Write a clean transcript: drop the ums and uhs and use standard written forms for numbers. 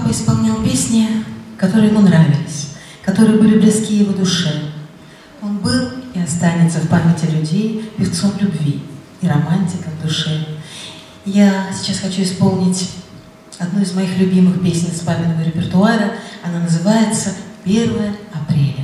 Папа исполнял песни, которые ему нравились, которые были близки его душе. Он был и останется в памяти людей певцом любви и романтиком души. Я сейчас хочу исполнить одну из моих любимых песен с папиного репертуара. Она называется «1 апреля».